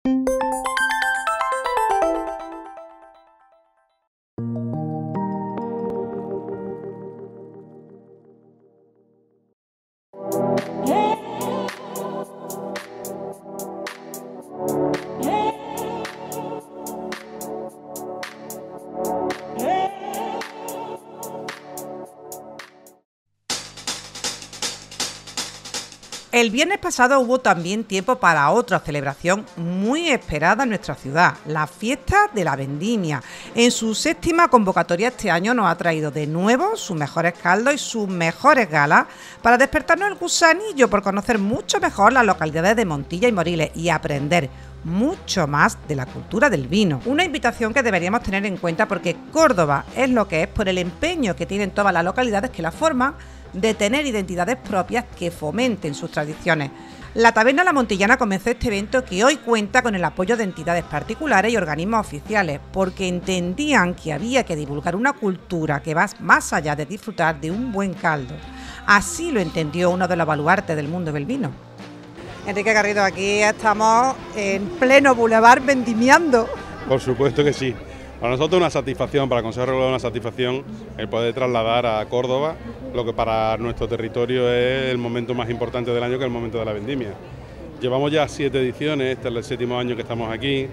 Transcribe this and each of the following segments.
El viernes pasado hubo también tiempo para otra celebración muy esperada en nuestra ciudad, la Fiesta de la Vendimia. En su séptima convocatoria este año nos ha traído de nuevo sus mejores caldos y sus mejores galas para despertarnos el gusanillo por conocer mucho mejor las localidades de Montilla y Moriles y aprender mucho más de la cultura del vino. Una invitación que deberíamos tener en cuenta porque Córdoba es lo que es por el empeño que tienen todas las localidades que la forman de tener identidades propias que fomenten sus tradiciones. La Taberna La Montillana comenzó este evento que hoy cuenta con el apoyo de entidades particulares y organismos oficiales, porque entendían que había que divulgar una cultura que va más allá de disfrutar de un buen caldo. Así lo entendió uno de los baluartes del mundo del vino. Enrique Garrido, aquí estamos en pleno bulevar vendimiando. Por supuesto que sí. Para nosotros una satisfacción, para el Consejo Regulador una satisfacción el poder trasladar a Córdoba lo que para nuestro territorio es el momento más importante del año, que es el momento de la vendimia. Llevamos ya 7 ediciones, este es el 7º año que estamos aquí,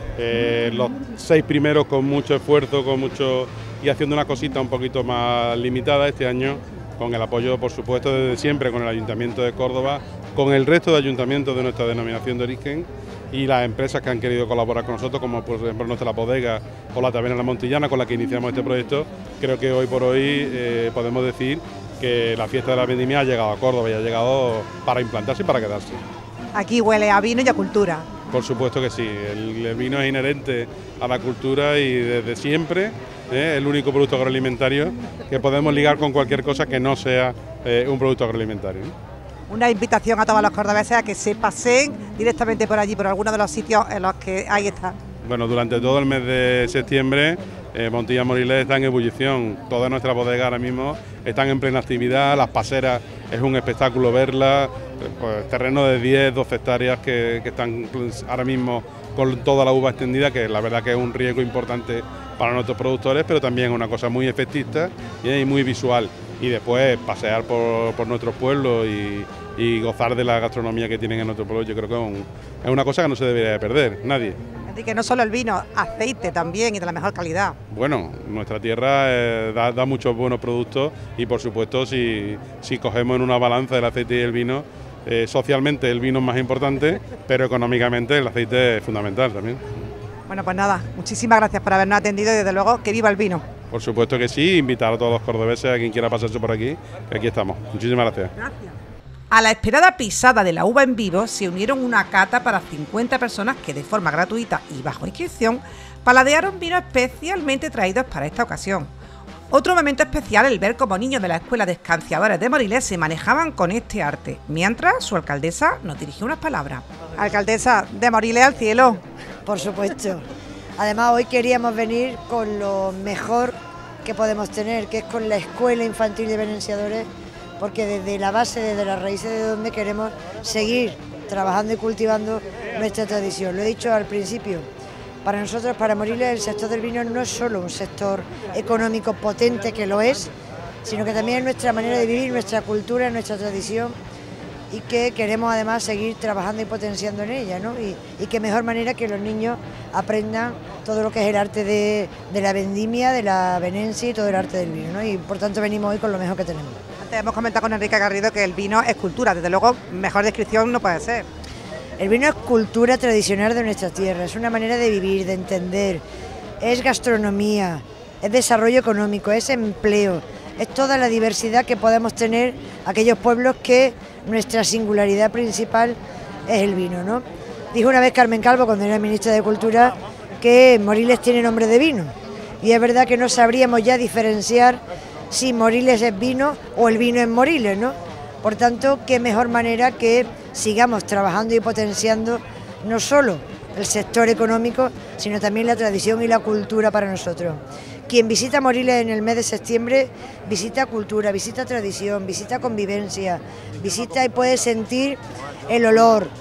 los 6 primeros con mucho esfuerzo, y haciendo una cosita un poquito más limitada este año, con el apoyo, por supuesto, desde siempre con el Ayuntamiento de Córdoba, con el resto de ayuntamientos de nuestra denominación de origen y las empresas que han querido colaborar con nosotros, como por ejemplo nuestra bodega o la Taberna La Montillana, con la que iniciamos este proyecto. Creo que hoy por hoy podemos decir que la Fiesta de la Vendimia ha llegado a Córdoba y ha llegado para implantarse y para quedarse. Aquí huele a vino y a cultura. Por supuesto que sí, el vino es inherente a la cultura y desde siempre es el único producto agroalimentario que podemos ligar con cualquier cosa que no sea un producto agroalimentario. Una invitación a todos los cordobeses a que se paseen directamente por allí, por alguno de los sitios en los que ahí está. Bueno, durante todo el mes de septiembre Montilla Moriles está en ebullición, todas nuestras bodegas ahora mismo están en plena actividad, las paseras es un espectáculo verlas, pues, terreno de 10, 12 hectáreas que están ahora mismo con toda la uva extendida, que la verdad que es un riesgo importante para nuestros productores, pero también una cosa muy efectista y muy visual. Y después pasear por nuestros pueblos y gozar de la gastronomía que tienen en nuestro pueblo, yo creo que es una cosa que no se debería de perder, nadie. Así que no solo el vino, aceite también y de la mejor calidad. Bueno, nuestra tierra da muchos buenos productos y por supuesto si cogemos en una balanza el aceite y el vino, socialmente el vino es más importante, pero económicamente el aceite es fundamental también. Bueno, pues nada, muchísimas gracias por habernos atendido y desde luego que viva el vino. Por supuesto que sí, invitar a todos los cordobeses, a quien quiera pasarse por aquí, que aquí estamos. Muchísimas gracias. Gracias. A la esperada pisada de la uva en vivo se unieron una cata para 50 personas que de forma gratuita y bajo inscripción paladearon vinos especialmente traídos para esta ocasión. Otro momento especial el ver cómo niños de la Escuela de Escanciadores de Moriles se manejaban con este arte, mientras su alcaldesa nos dirigió unas palabras. Alcaldesa, de Moriles al cielo. Por supuesto. Además hoy queríamos venir con lo mejor que podemos tener, que es con la Escuela Infantil de Venenciadores, porque desde la base, desde las raíces de donde queremos seguir trabajando y cultivando nuestra tradición. Lo he dicho al principio, para nosotros, para Moriles, el sector del vino no es solo un sector económico potente, que lo es, sino que también es nuestra manera de vivir, nuestra cultura, nuestra tradición, y que queremos además seguir trabajando y potenciando en ella, ¿no? Y qué mejor manera que los niños aprendan todo lo que es el arte de la vendimia, de la venencia y todo el arte del vino, ¿no? Y por tanto venimos hoy con lo mejor que tenemos. Antes hemos comentado con Enrique Garrido que el vino es cultura, desde luego mejor descripción no puede ser. El vino es cultura tradicional de nuestra tierra, es una manera de vivir, de entender, es gastronomía, es desarrollo económico, es empleo, es toda la diversidad que podemos tener aquellos pueblos que nuestra singularidad principal es el vino, ¿no? Dijo una vez Carmen Calvo, cuando era ministra de Cultura, que Moriles tiene nombre de vino, y es verdad que no sabríamos ya diferenciar si Moriles es vino o el vino es Moriles, ¿no? Por tanto, qué mejor manera que sigamos trabajando y potenciando no solo el sector económico, sino también la tradición y la cultura para nosotros. Quien visita Moriles en el mes de septiembre visita cultura, visita tradición, visita convivencia, visita y puede sentir el olor,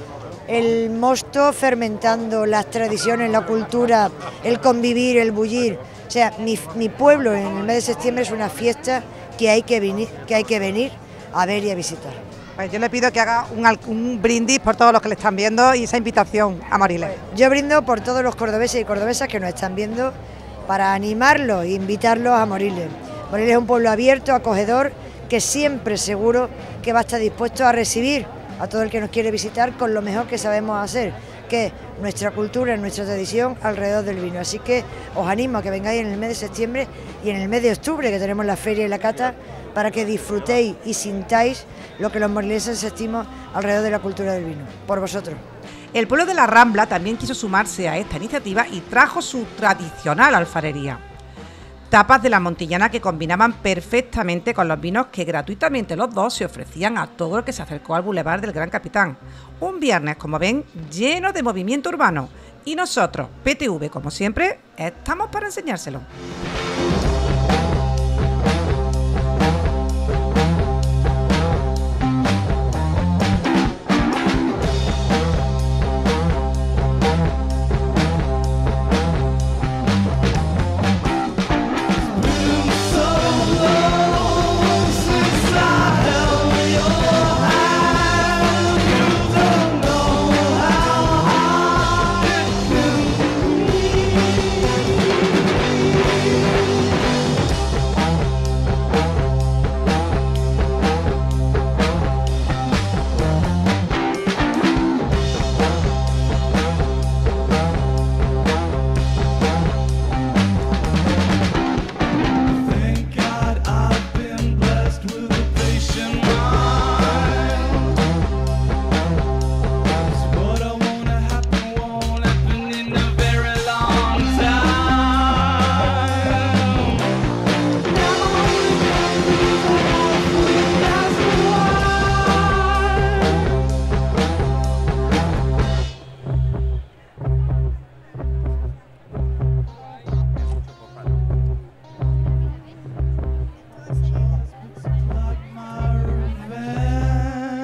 el mosto fermentando, las tradiciones, la cultura, el convivir, el bullir. O sea, mi pueblo en el mes de septiembre es una fiesta que hay que venir a ver y a visitar. Pues yo le pido que haga un brindis por todos los que le están viendo y esa invitación a Moriles. Yo brindo por todos los cordobeses y cordobesas que nos están viendo para animarlos e invitarlos a Moriles. Moriles es un pueblo abierto, acogedor, que siempre seguro que va a estar dispuesto a recibir a todo el que nos quiere visitar con lo mejor que sabemos hacer, que es nuestra cultura, nuestra tradición alrededor del vino. Así que os animo a que vengáis en el mes de septiembre y en el mes de octubre, que tenemos la feria y la cata, para que disfrutéis y sintáis lo que los morileses sentimos alrededor de la cultura del vino, por vosotros. El pueblo de la Rambla también quiso sumarse a esta iniciativa y trajo su tradicional alfarería. Tapas de la Montillana que combinaban perfectamente con los vinos que gratuitamente los dos se ofrecían a todo el que se acercó al Boulevard del Gran Capitán. Un viernes, como ven, lleno de movimiento urbano. Y nosotros, PTV, como siempre, estamos para enseñárselo.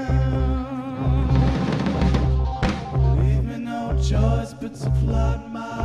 choice but to flood my